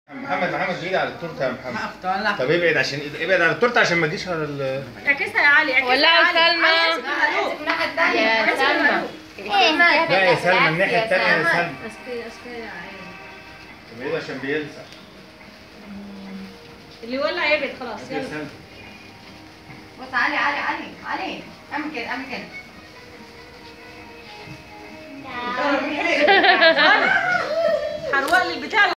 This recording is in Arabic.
محمد بعيد على التورته يا محمد. ولع. طب ابعد عشان ابعد على التورته عشان ما تجيش على اعكسها يا علي، اعكسها ولعوا يا علي. سلمى. امسك الناحية التانية. يا سلمى. لا يا سلمى الناحيه الثانيه يا سلمى. اسكي يا عيني. ابعد عشان بيلسع. اللي يولع يبعد خلاص. يا يلا. سلمى. بص علي اعمل كده